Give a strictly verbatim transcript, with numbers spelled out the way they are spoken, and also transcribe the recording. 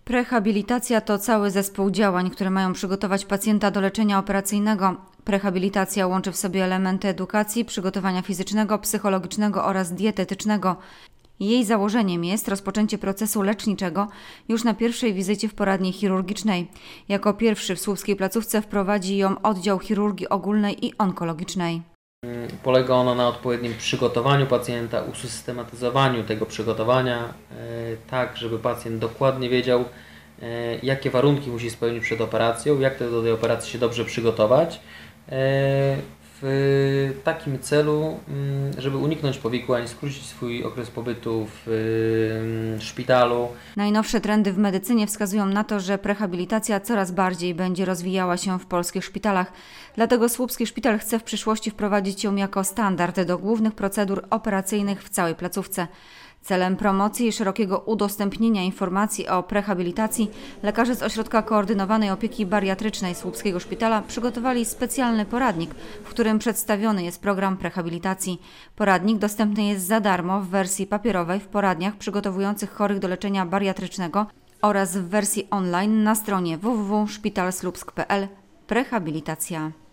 Prehabilitacja to cały zespół działań, które mają przygotować pacjenta do leczenia operacyjnego. Prehabilitacja łączy w sobie elementy edukacji, przygotowania fizycznego, psychologicznego oraz dietetycznego. Jej założeniem jest rozpoczęcie procesu leczniczego już na pierwszej wizycie w poradni chirurgicznej. Jako pierwszy w słupskiej placówce wprowadzi ją oddział chirurgii ogólnej i onkologicznej. Polega ona na odpowiednim przygotowaniu pacjenta, usystematyzowaniu tego przygotowania, tak żeby pacjent dokładnie wiedział, jakie warunki musi spełnić przed operacją, jak do tej operacji się dobrze przygotować, w takim celu, żeby uniknąć powikłań, skrócić swój okres pobytu w szpitalu. Najnowsze trendy w medycynie wskazują na to, że prehabilitacja coraz bardziej będzie rozwijała się w polskich szpitalach. Dlatego Słupski Szpital chce w przyszłości wprowadzić ją jako standard do głównych procedur operacyjnych w całej placówce. Celem promocji i szerokiego udostępnienia informacji o prehabilitacji lekarze z Ośrodka Koordynowanej Opieki Bariatrycznej Słupskiego Szpitala przygotowali specjalny poradnik, w którym przedstawiony jest program prehabilitacji. Poradnik dostępny jest za darmo w wersji papierowej w poradniach przygotowujących chorych do leczenia bariatrycznego oraz w wersji online na stronie w w w kropka szpital słupsk kropka p l. Prehabilitacja.